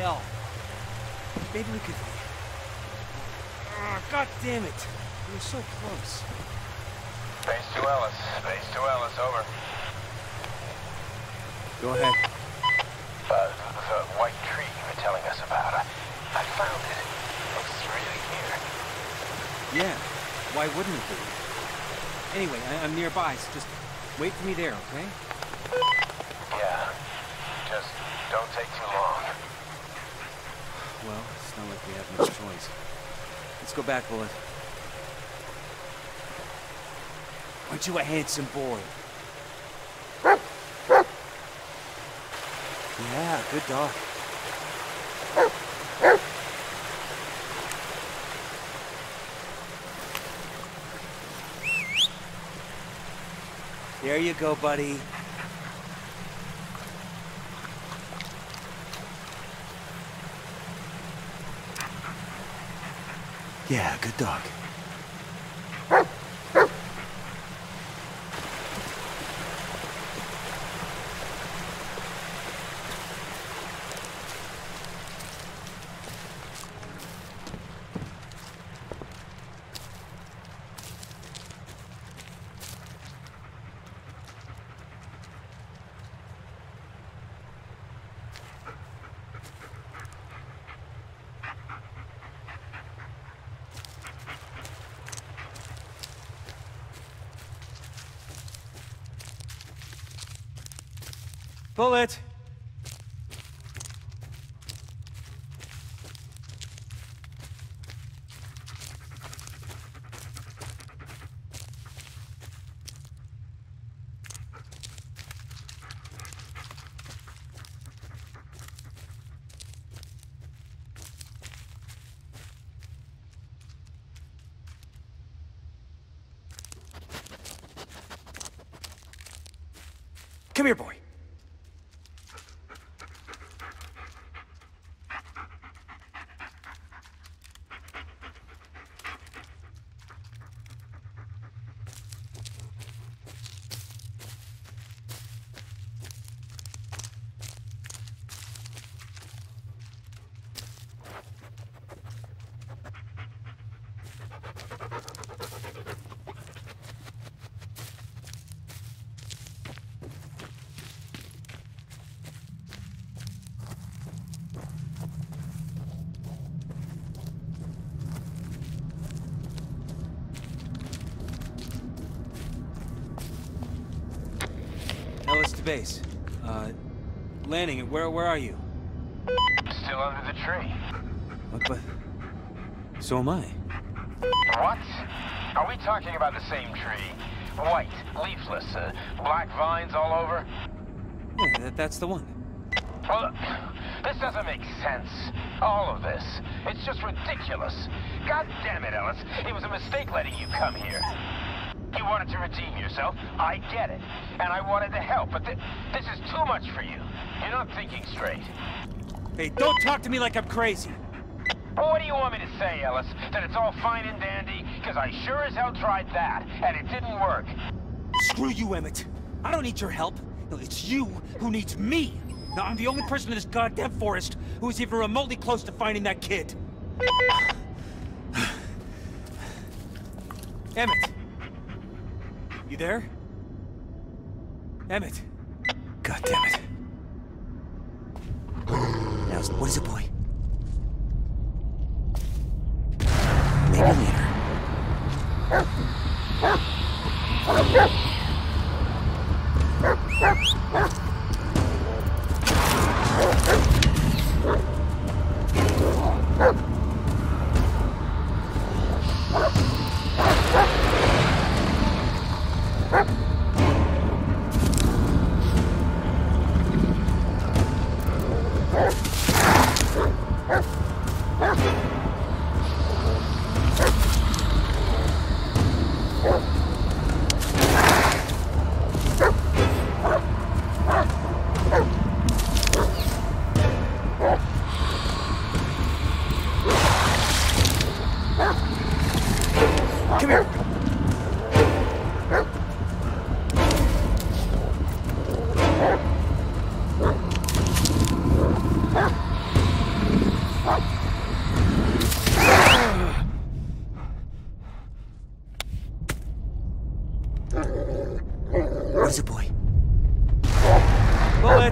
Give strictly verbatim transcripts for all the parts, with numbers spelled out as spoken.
hell. Maybe we could... Oh, God damn it. We were so close. Base to Ellis. Base to Ellis, over. Go ahead. Uh, the white tree you were telling us about. I, I found it. Looks really near. Yeah. Why wouldn't it be? Anyway, I I'm nearby, so just wait for me there, okay? Yeah. Just don't take too long. Well, it's not like we have much choice. Let's go back, Bullet. Aren't you a handsome boy? Yeah, good dog. There you go, buddy. Yeah, good dog. Bullet! Come here, boy. Ellis to base. Uh, landing, where, where are you? Still under the tree. What, but... So am I. What? Are we talking about the same tree? White, leafless, uh, black vines all over? Yeah, that, that's the one. Well, look, this doesn't make sense. All of this. It's just ridiculous. God damn it, Ellis. It was a mistake letting you come here. You wanted to redeem yourself. I get it. And I wanted to help, but th this is too much for you. You're not thinking straight. Hey, don't talk to me like I'm crazy. Well, what do you want me to say, Ellis? That it's all fine and dandy? Because I sure as hell tried that, and it didn't work. Screw you, Emmett. I don't need your help. No, it's you who needs me. Now, I'm the only person in this goddamn forest who is even remotely close to finding that kid. Emmett. You there? Emmett. God damn it. Now, what is it, boy? Maybe later. What is it, boy? Bullet!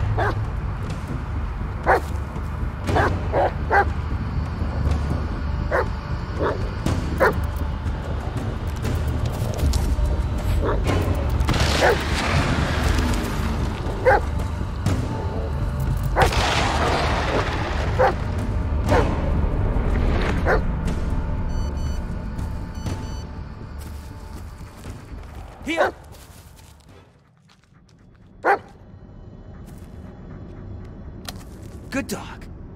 Here! Good dog.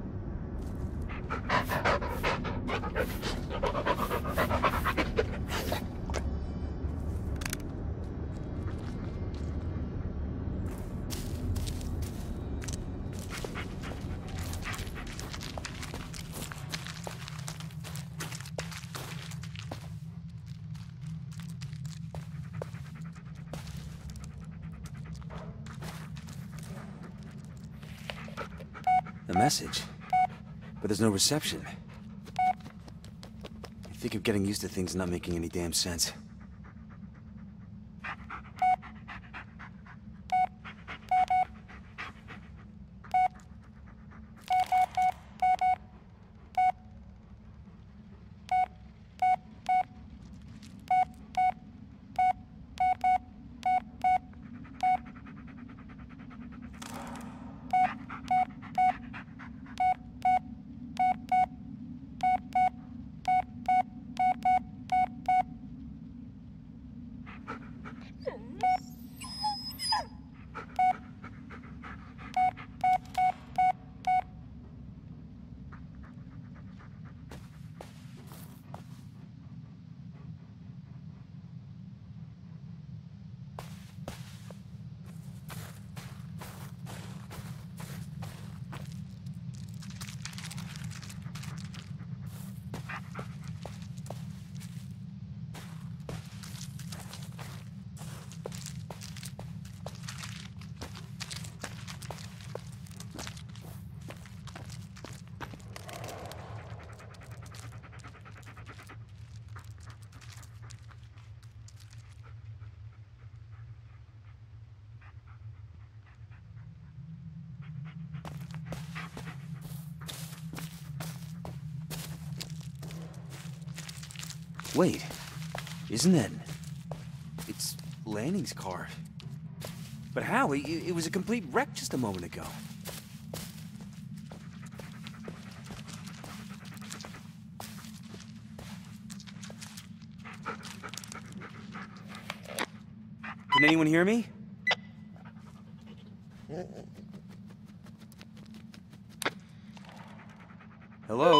A message, but there's no reception. I think I'm getting used to things not making any damn sense. Wait, isn't that... It's Lanning's car. But how? It, it was a complete wreck just a moment ago. Can anyone hear me? Hello?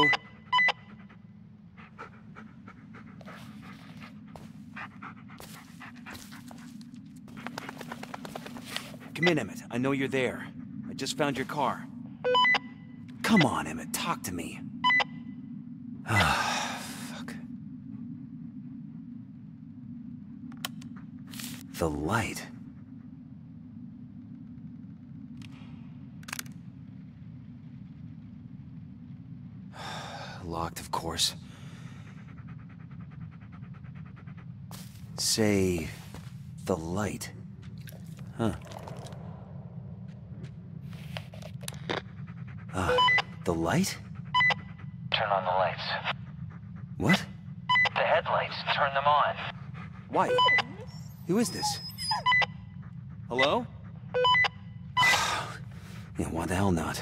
Come in, Emmett. I know you're there. I just found your car. Come on, Emmett. Talk to me. Ah, fuck. The light. Locked, of course. Say... the light. Huh. Uh, the light? Turn on the lights. What? The headlights, turn them on. Why? Who is this? Hello? Yeah, why the hell not?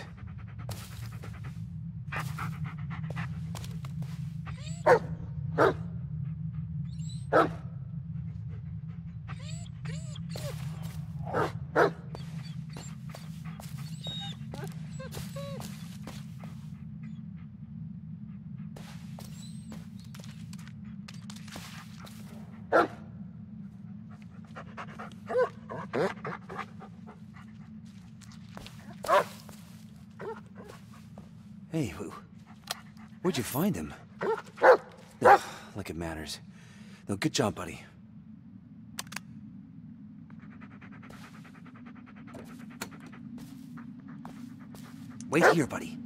Hey, who, where'd you find him? No, like it matters. No, good job, buddy. Wait here, buddy.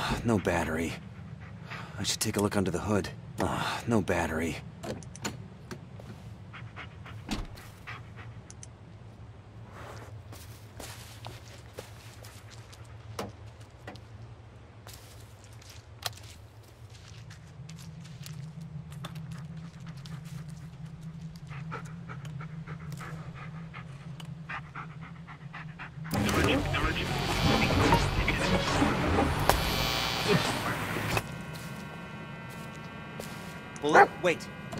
Uh, no battery. I should take a look under the hood. Uh, no battery. Bullet, wait.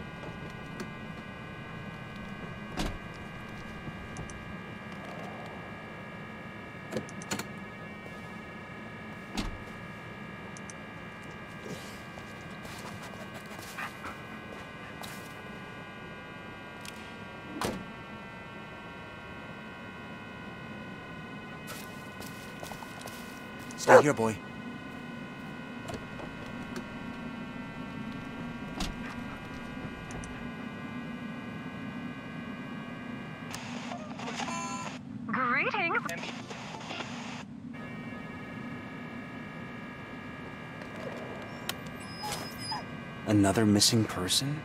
Stay here, boy. Greetings. Another missing person?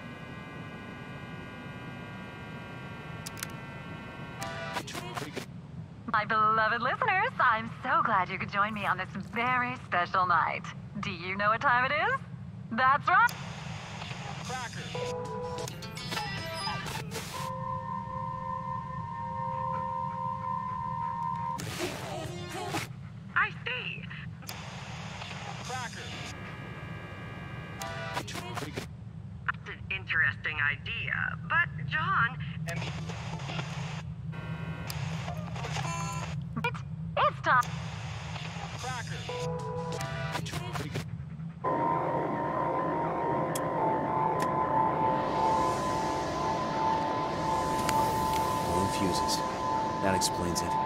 My beloved listeners, I'm so glad you could join me on this very special night. Do you know what time it is? That's right. I see. That's an interesting idea, but John... It, it's time. Blown fuses. That explains it.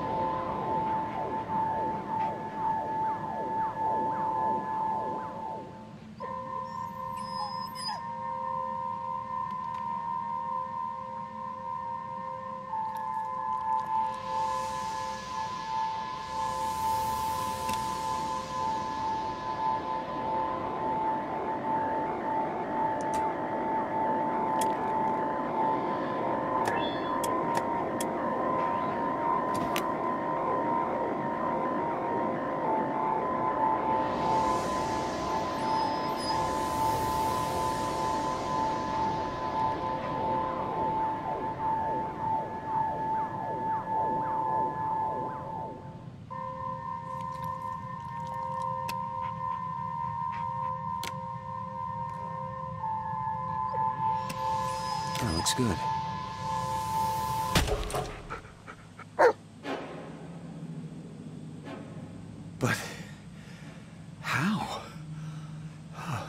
That looks good. But... how? Huh.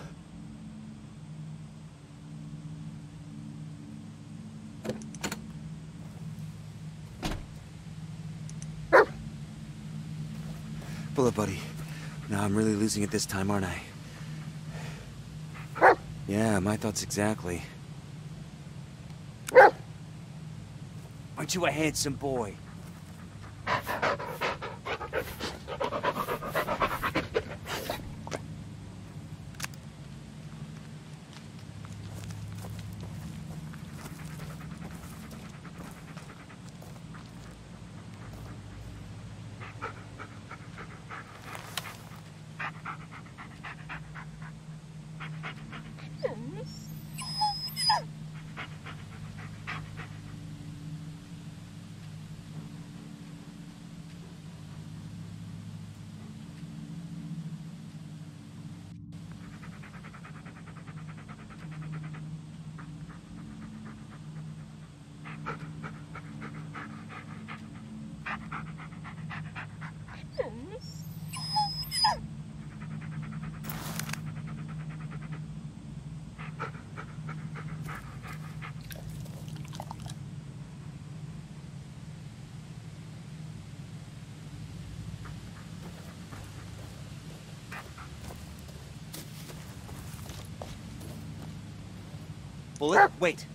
Bullet buddy. Now I'm really losing it this time, aren't I? Yeah, my thoughts exactly. Aren't you a handsome boy? Bullet, wait.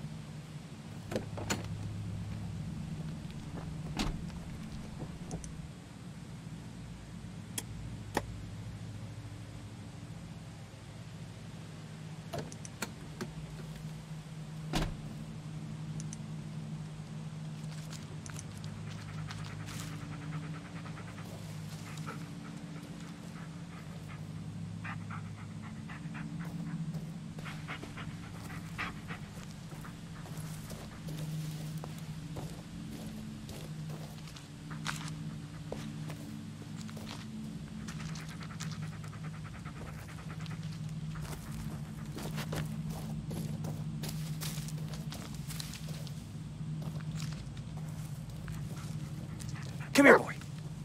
Come here, boy.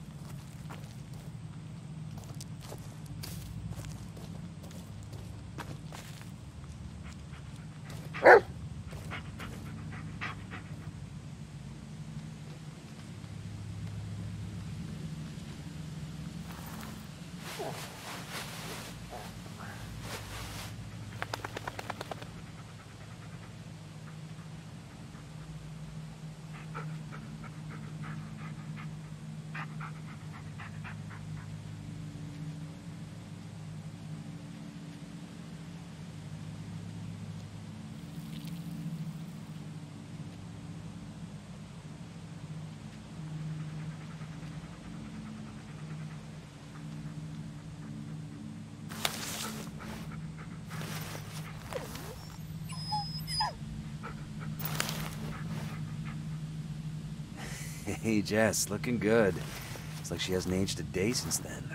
Hey, Jess, looking good. It's like she hasn't aged a day since then.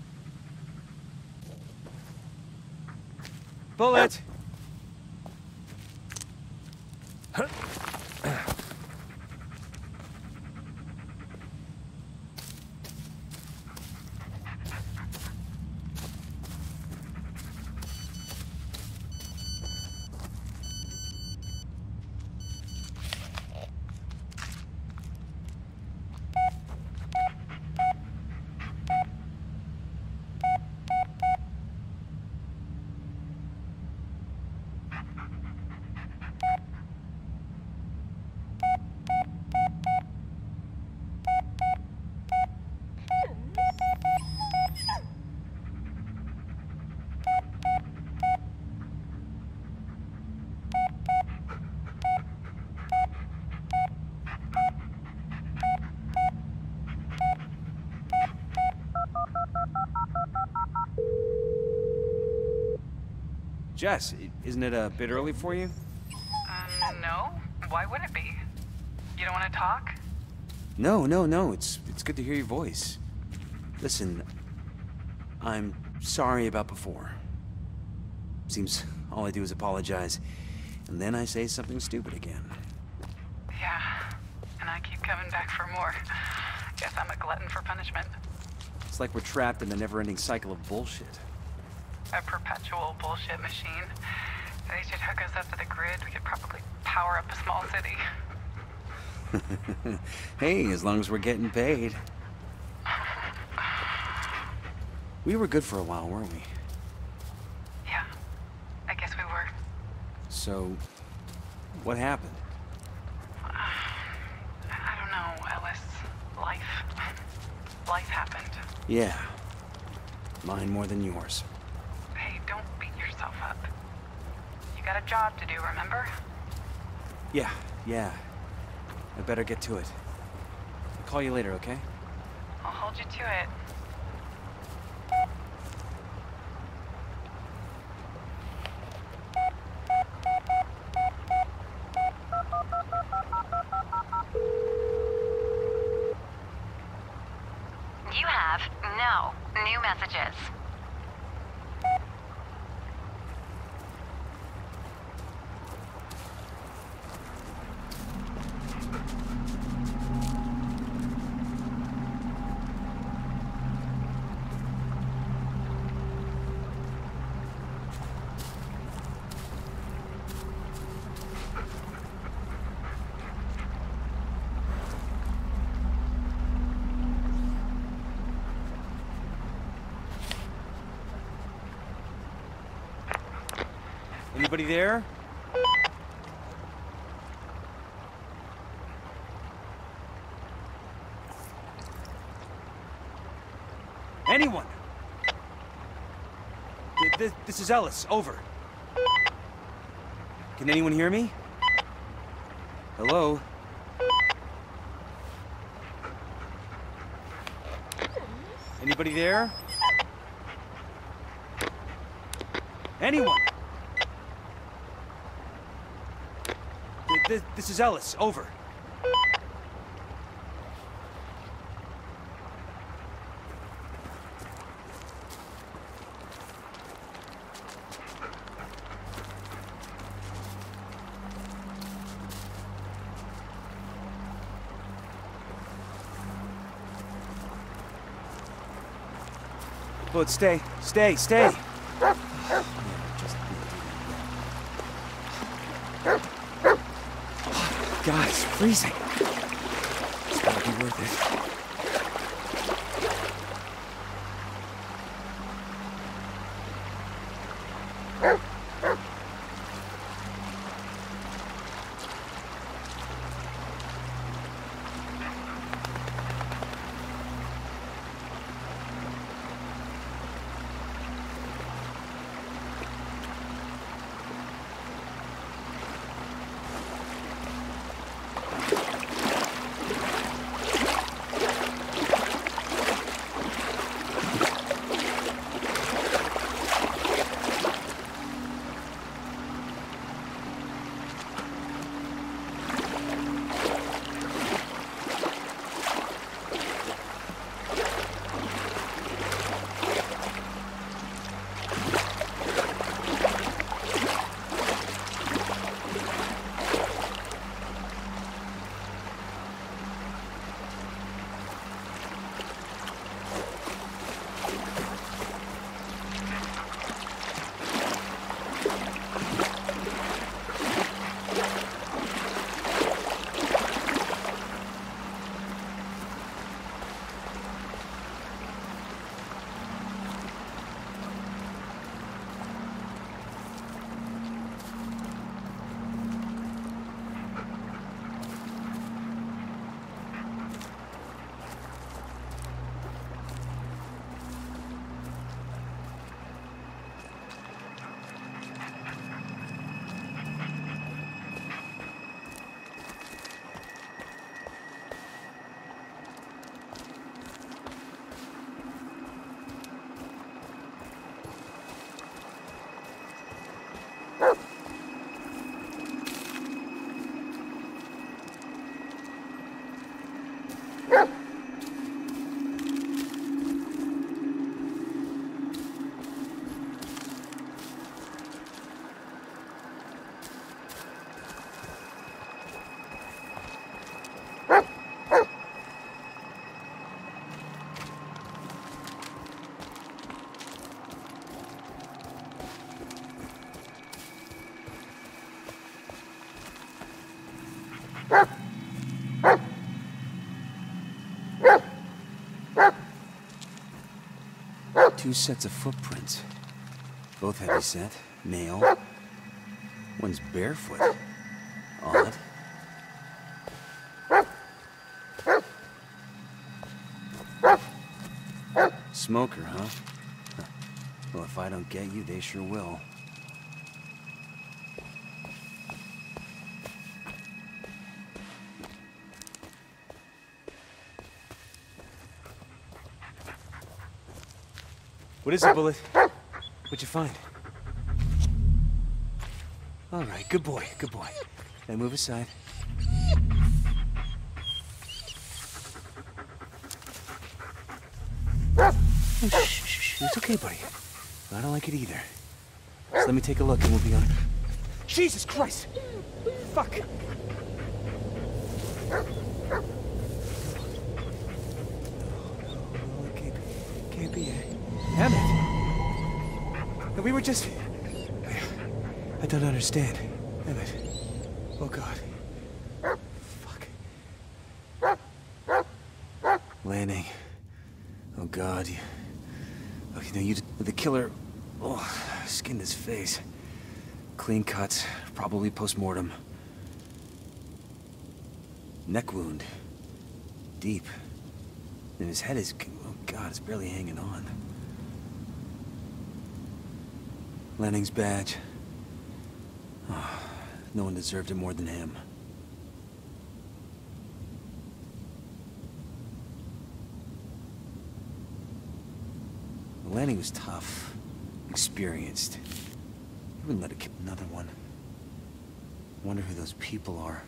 Bullet! Jess, isn't it a bit early for you? Um, no. Why would it be? You don't want to talk? No, no, no. It's it's good to hear your voice. Listen, I'm sorry about before. Seems all I do is apologize, and then I say something stupid again. Yeah. And I keep coming back for more. Guess I'm a glutton for punishment. It's like we're trapped in a never-ending cycle of bullshit. A perpetual bullshit machine. They should hook us up to the grid. We could probably power up a small city. Hey, as long as we're getting paid. We were good for a while, weren't we? Yeah. I guess we were. So, what happened? I don't know, Ellis. Life. Life happened. Yeah. Mine more than yours. Hey, don't beat yourself up. You got a job to do, remember? Yeah, yeah. I better get to it. I'll call you later, okay? I'll hold you to it. You have no new messages. Anybody there? Anyone? Th- th- This is Ellis. Over. Can anyone hear me? Hello? Anybody there? Anyone? Th- th- This is Ellis. Over. Bullet, stay, stay, stay. God, it's freezing. It's gotta be worth it. Two sets of footprints. Both heavy-set, male. One's barefoot. Odd. Smoker, huh? Well, if I don't get you, they sure will. What is it, Bullet? What'd you find? All right, good boy, good boy. Now move aside. Oh, shh, shh, shh. It's okay, buddy. I don't like it either. Just let me take a look and we'll be on it. Jesus Christ! Fuck! Oh, it can't, can't be it. Damn it! We were just... I don't understand. Damn it. Oh, God. Fuck. Landing. Oh, God. You... Oh, you know, you... The killer... Oh, skinned his face. Clean cuts. Probably post-mortem. Neck wound. Deep. And his head is... Oh, God, it's barely hanging on. Lanning's badge. Oh, no one deserved it more than him. Lanning was tough, experienced. He wouldn't let it kill another one. Wonder who those people are.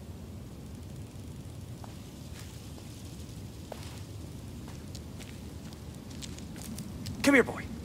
Come here, boy.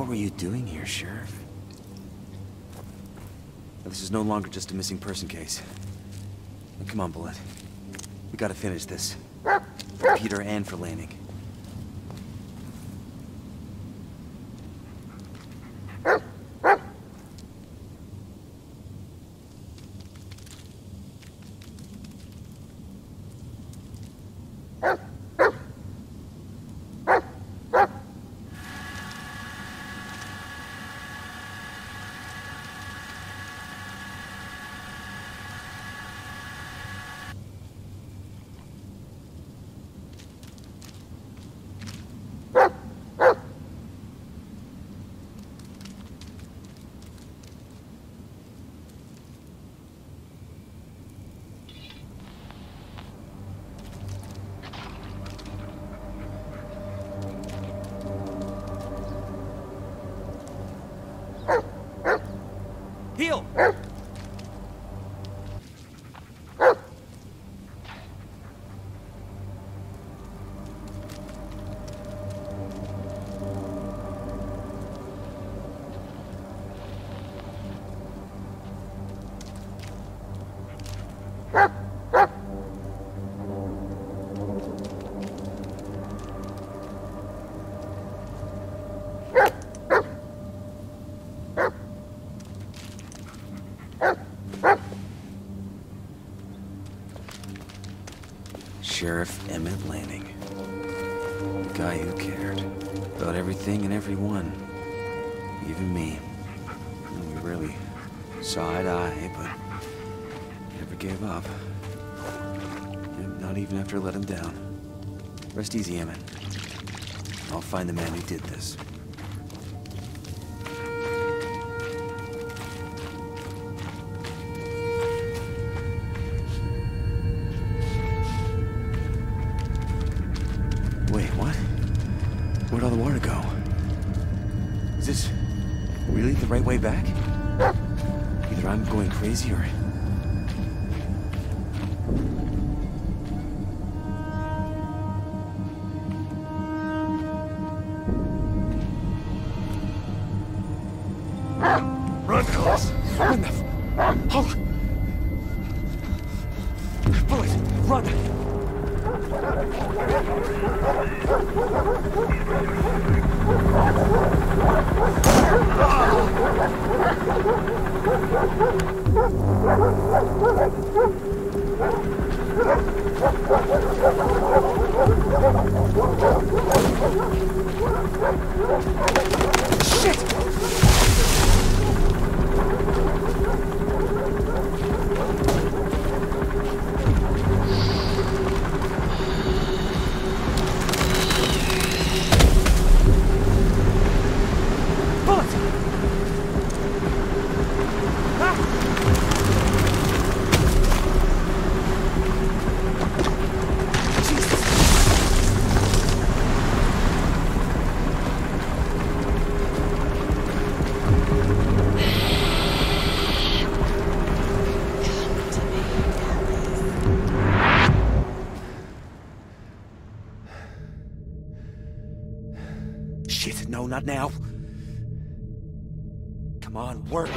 What were you doing here, Sheriff? This is no longer just a missing person case. Now, come on, Bullet. We gotta finish this. For Peter and for Lanning. Heel! Sheriff Emmett Lanning. The guy who cared. About everything and everyone. Even me. We rarely saw eye to eye, but never gave up. Not even after I let him down. Rest easy, Emmett. I'll find the man who did this. Wait, what? Where'd all the water go? Is this really the right way back? Either I'm going crazy or... Run, Ellis! Run the f... Oh! Bullet, run! Shit! Shit, no, not now. Come on, work.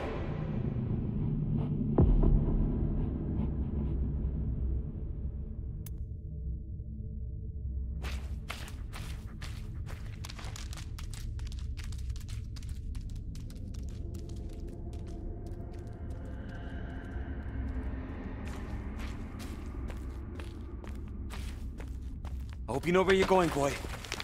I hope you know where you're going, boy.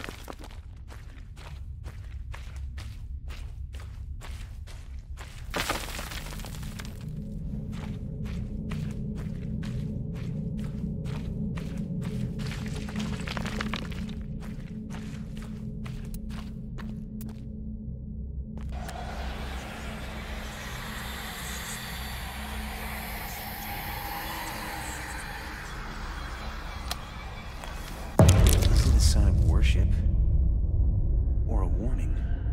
Sign of worship or a warning.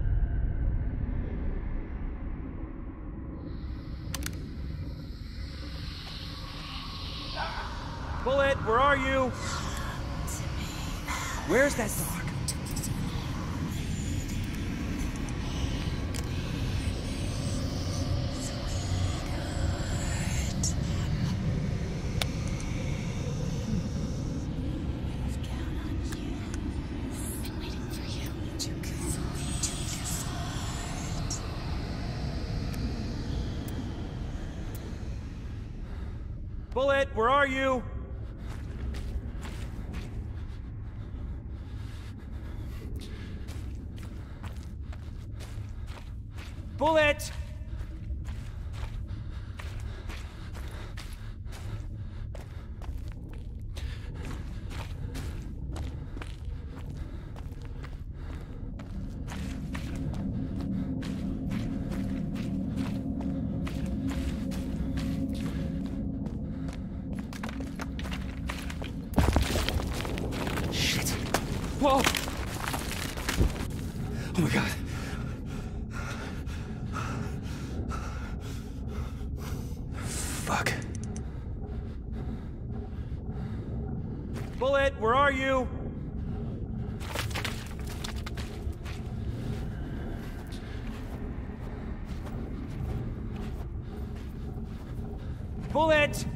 Bullet, where are you? Where's that dog? Bullet, where are you? Bullet! Shit. Whoa! Oh my god. Fuck. Bullet, where are you? Bullet!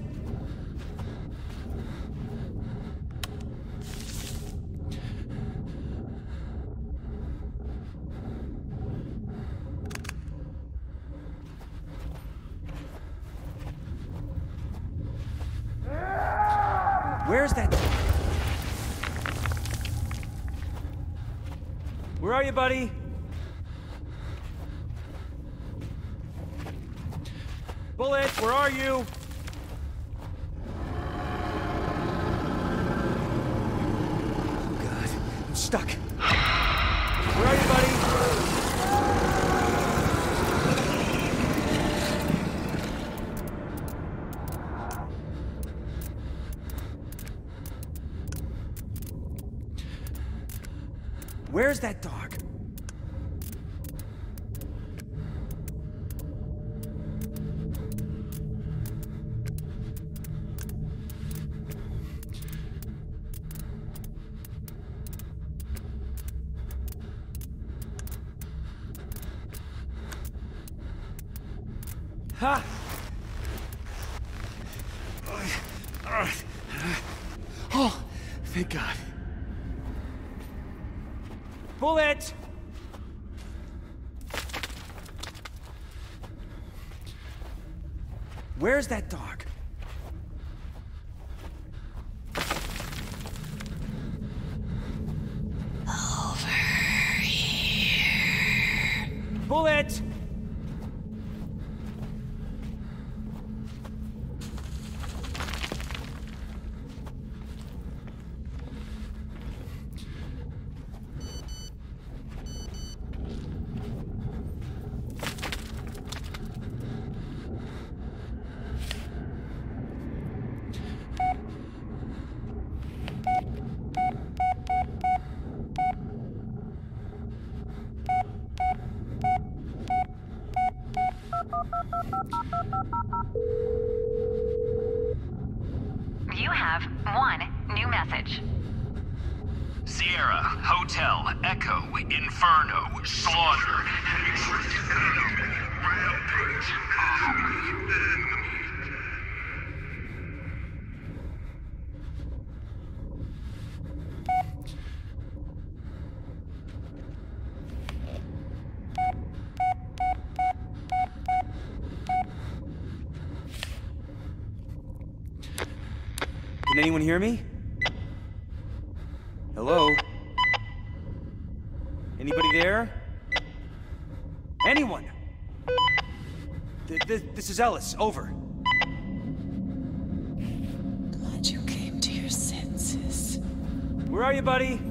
Where's that? Where are you, buddy? Bullet, where are you? Oh, God. I'm stuck. Where are you, buddy? Where's that dog? Ha! Oh, thank God. Bullet! Where's that dog? Over here. Bullet! You have one new message. Sierra, Hotel, Echo, Inferno, Slaughter. Rampage. Can anyone hear me? Hello? Anybody there? Anyone? Th th this is Ellis. Over. Glad you came to your senses. Where are you, buddy?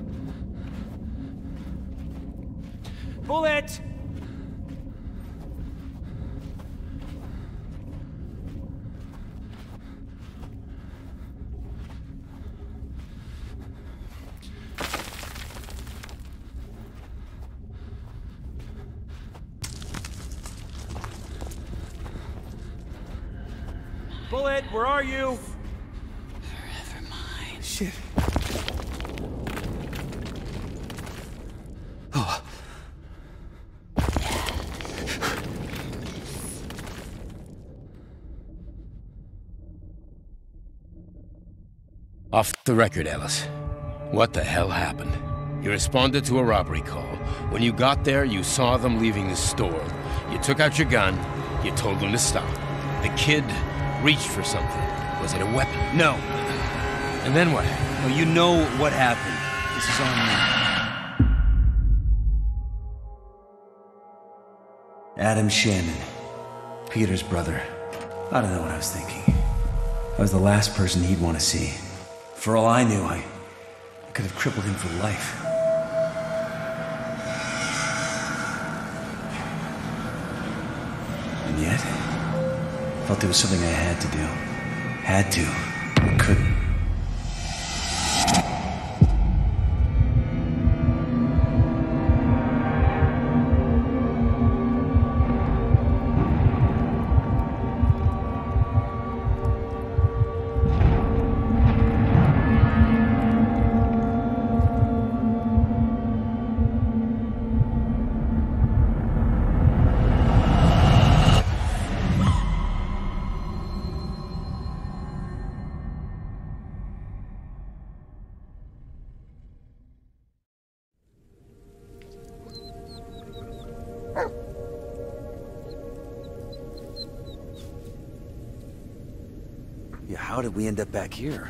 Bullet! Bullet, where are you? Forever mine. Shit. Oh. Off the record, Ellis. What the hell happened? You responded to a robbery call. When you got there, you saw them leaving the store. You took out your gun, you told them to stop. The kid reached for something. Was it a weapon? No. And then what? Well, you know what happened. This is on me. Adam Shannon. Peter's brother. I don't know what I was thinking. I was the last person he'd want to see. For all I knew, I, I could have crippled him for life. And yet, I felt it was something I had to do. Had to. I couldn't. Yeah, how did we end up back here?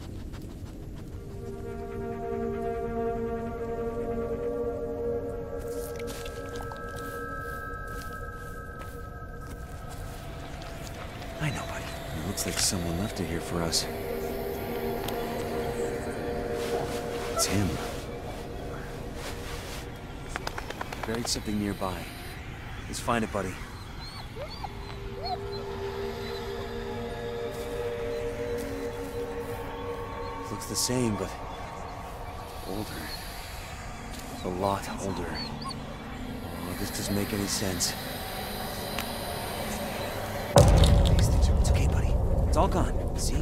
I know, buddy. It looks like someone left it here for us. It's him. Buried something nearby. Let's find it, buddy. Looks the same, but older. A lot older. Oh, this doesn't make any sense. These things are... It's okay, buddy. It's all gone. See?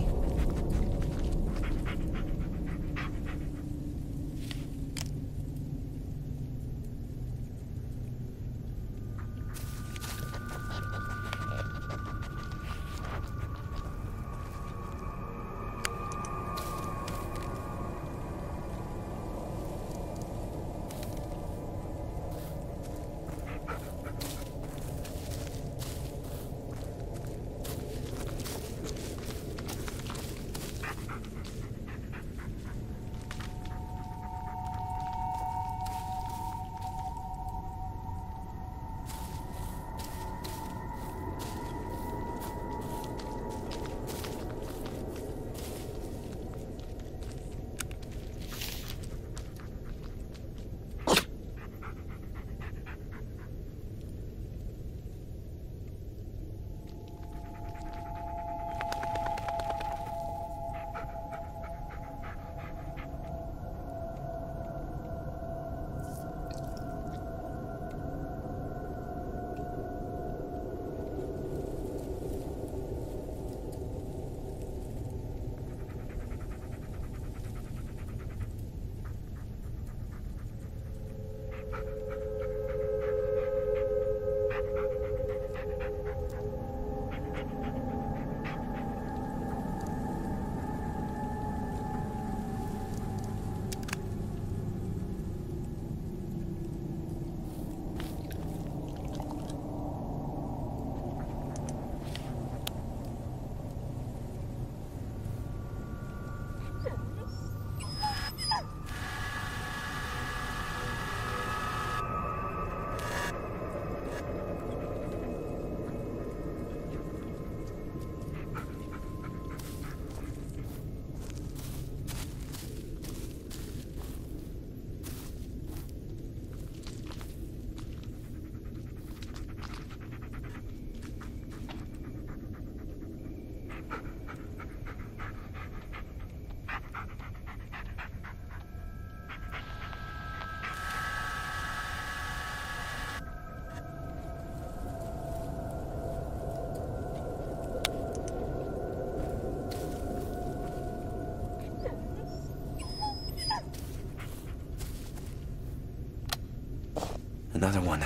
Another one.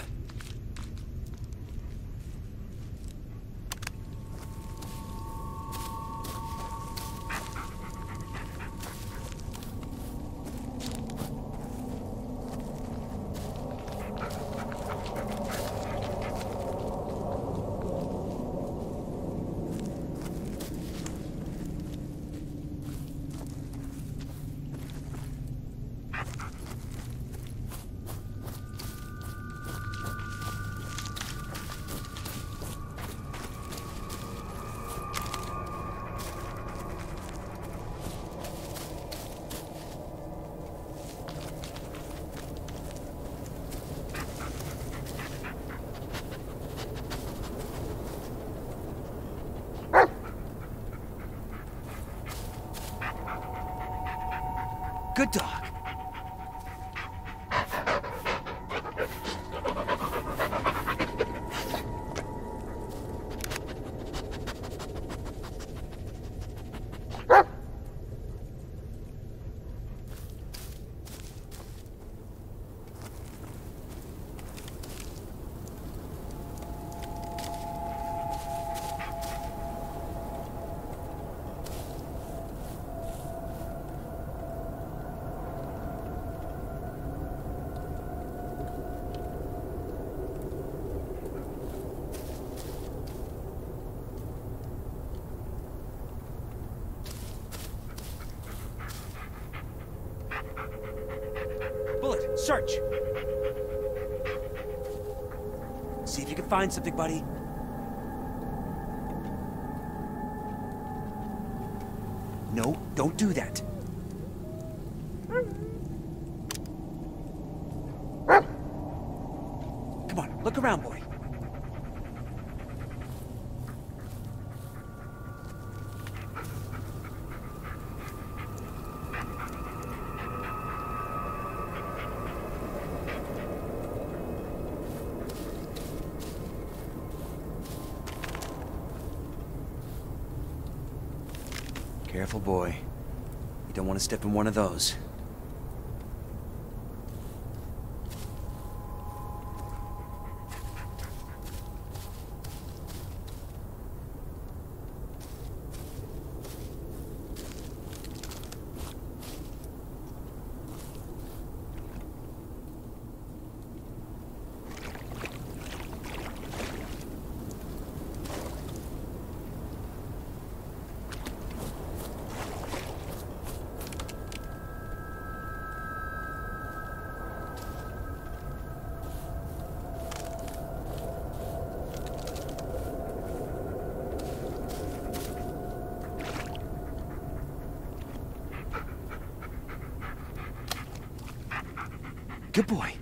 good dog. Bullet, search! See if you can find something, buddy. No, don't do that. Come on, look around, boy. Careful, boy. You don't want to step in one of those. Good boy.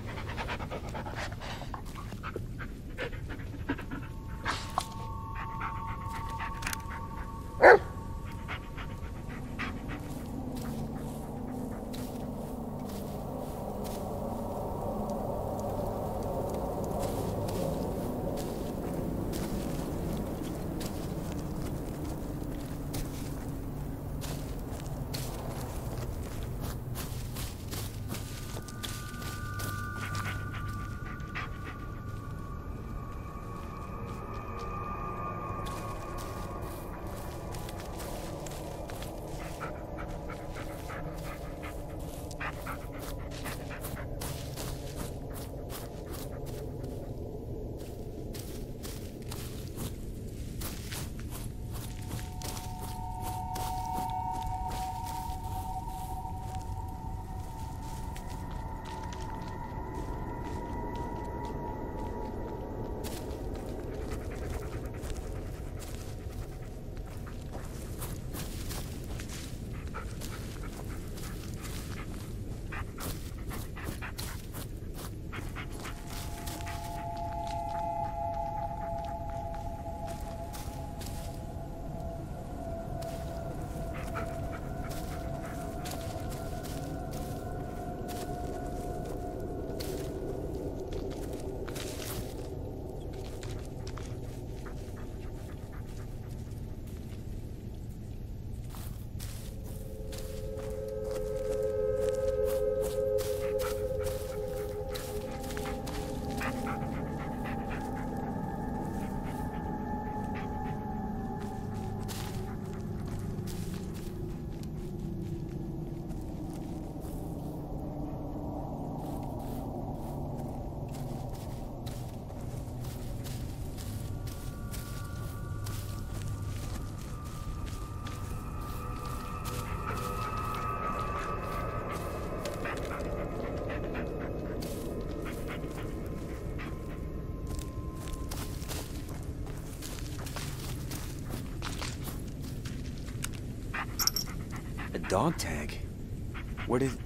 A dog tag? Where did...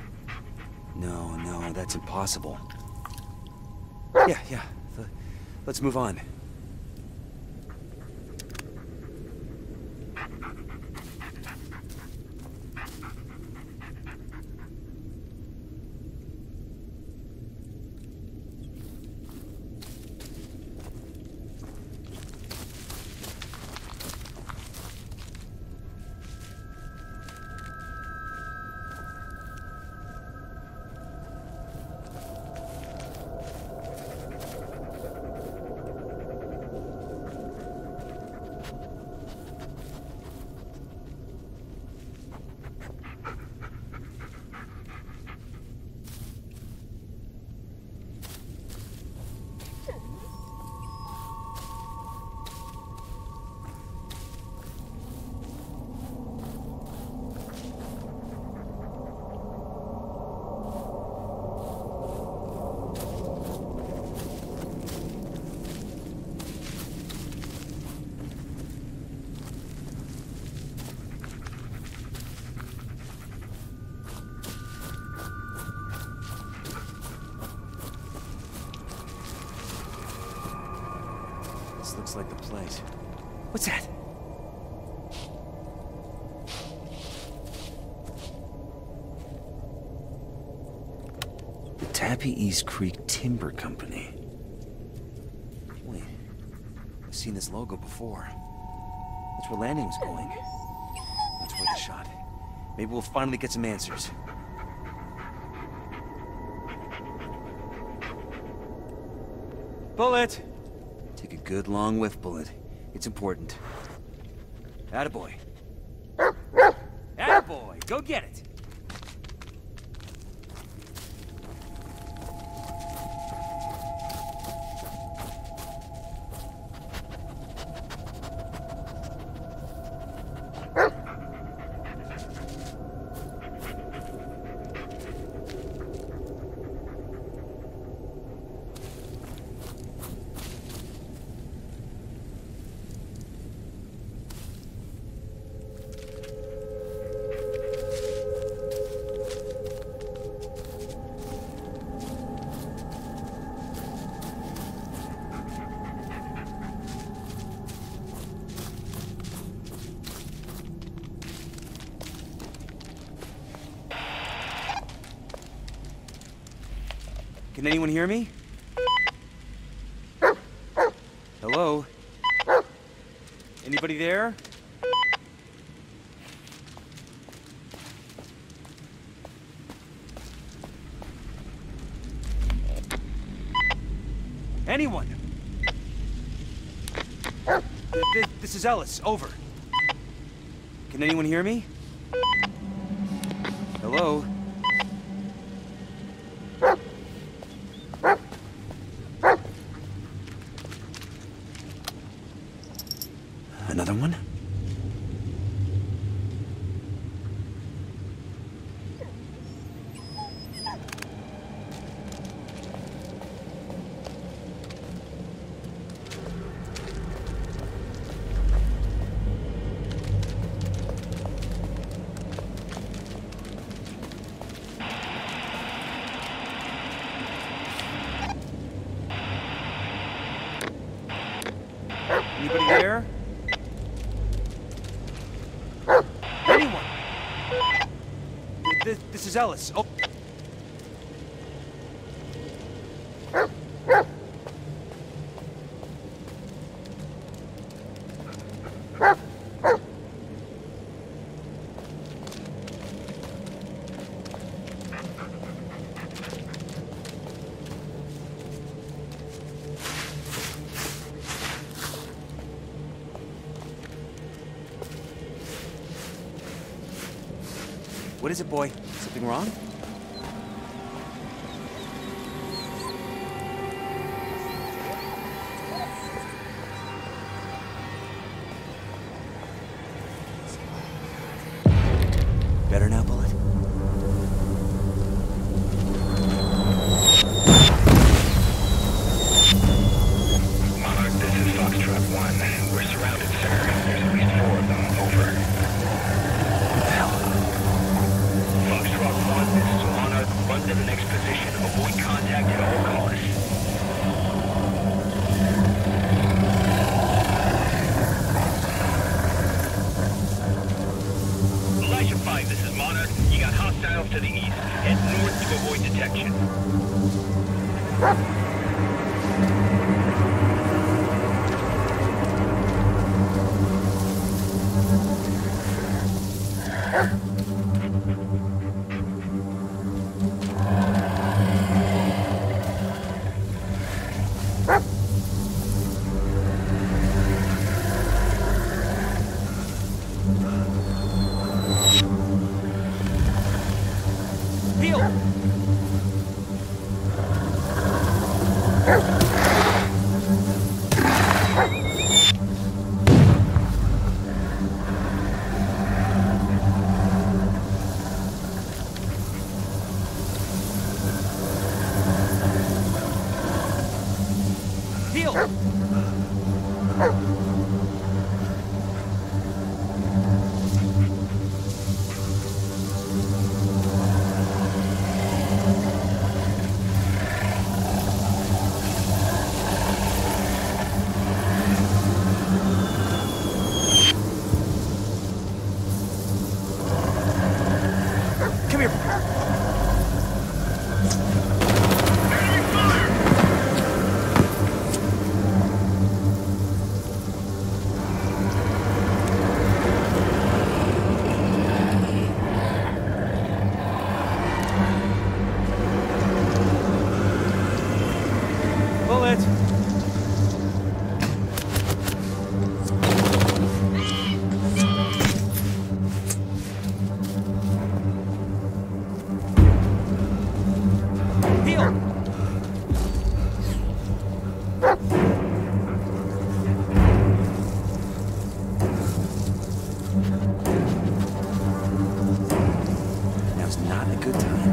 No, no, that's impossible. Yeah, yeah. Let's move on. Looks like the place. What's that? The Tappy East Creek Timber Company. Wait, I've seen this logo before. That's where Landing was going. That's worth a shot. Maybe we'll finally get some answers. Bullet! Take a good long whiff, Bullet. It's important. Attaboy. Attaboy! Go get it! Can anyone hear me? Hello? Anybody there? Anyone? Th th this is Ellis. Over. Can anyone hear me? Hello? Another one? Anybody there? Anyone? This, this is Ellis. Oh. What is it, boy? Something wrong? Better now, Bullet? Monarch, this is Foxtrot one. We're surrounded, sir. There's at least four of them. Over. Foxtrot one, this is Monarch. Run to the next position. Avoid contact at all costs. Elijah five, this is Monarch. You got hostiles to the east. Head north to avoid detection. Heal! Heal! having a good time.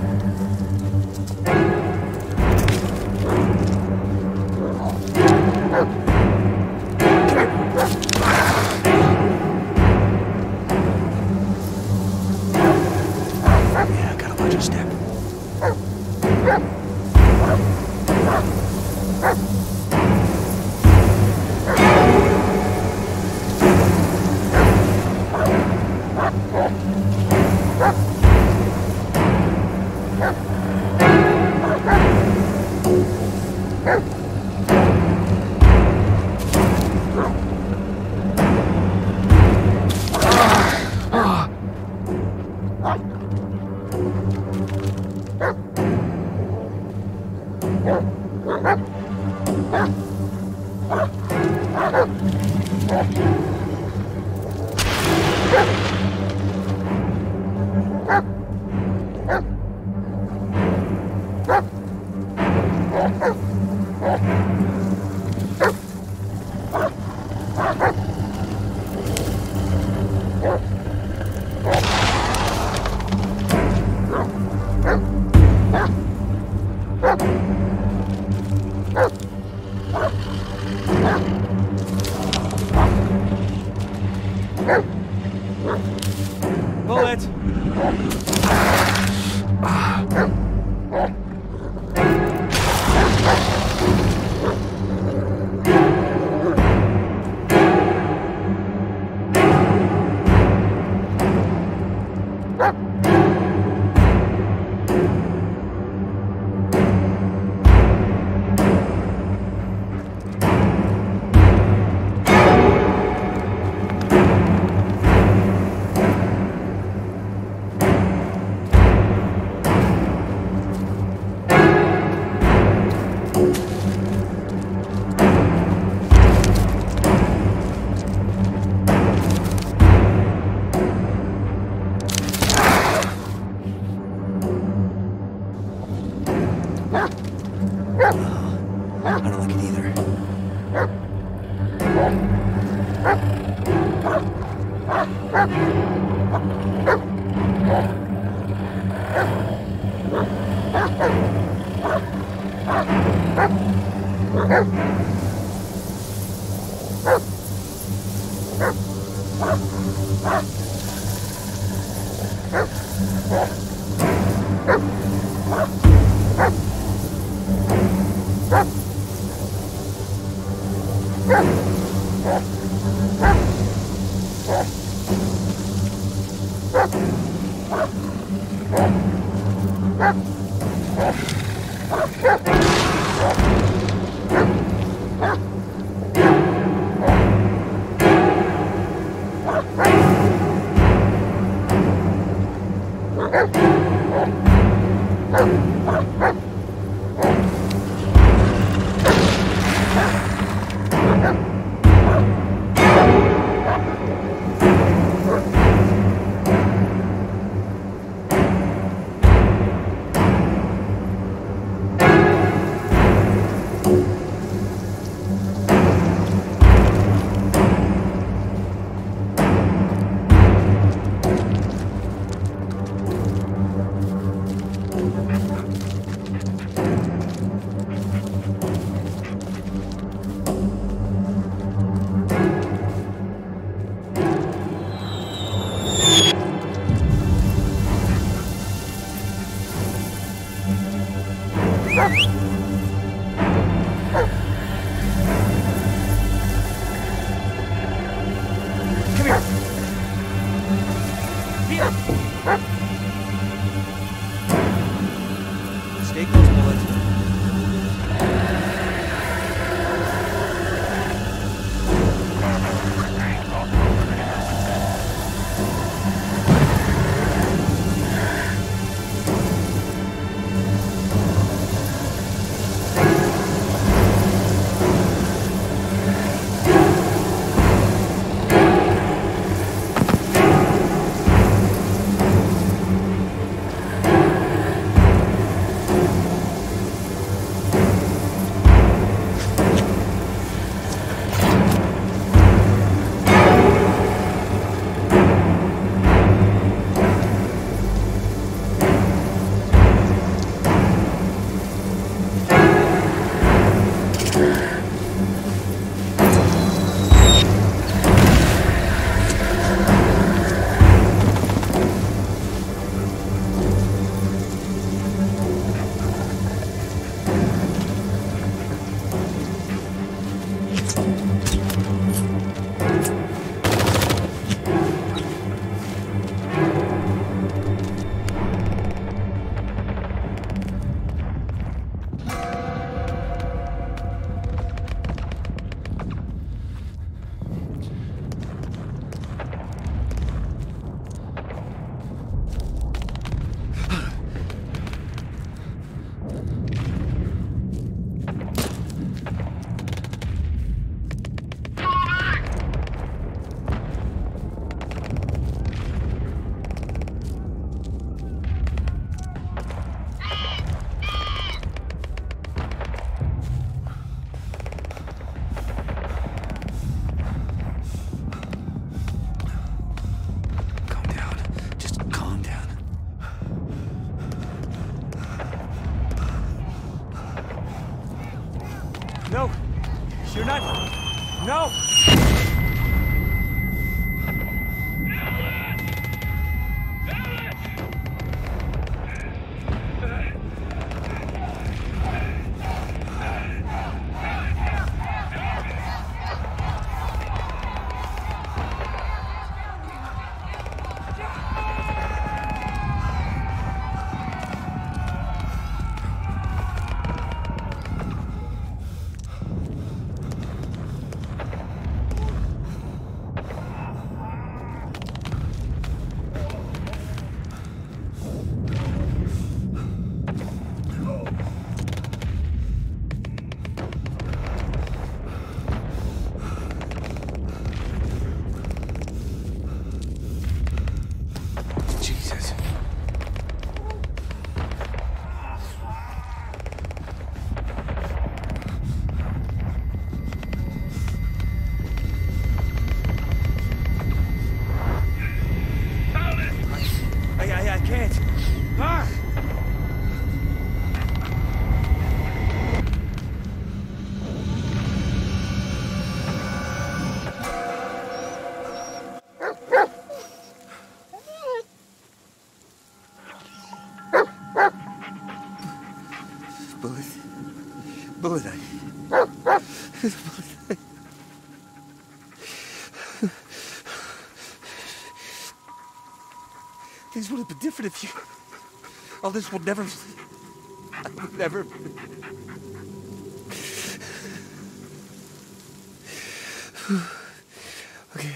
Yeah, gotta watch your step. Bullet! I don't like it either. Stay close, Bullet. kid. Ah! Bullet. Bullet. I... Things would have been different if you... All this would never... I would never... Okay.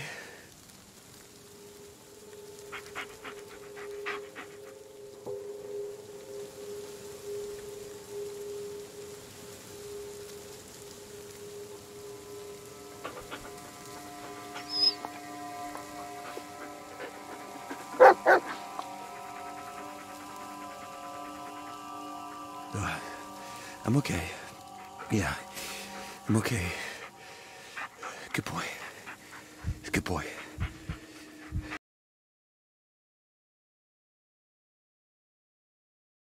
I'm okay. Yeah, I'm okay. Good boy. Good boy.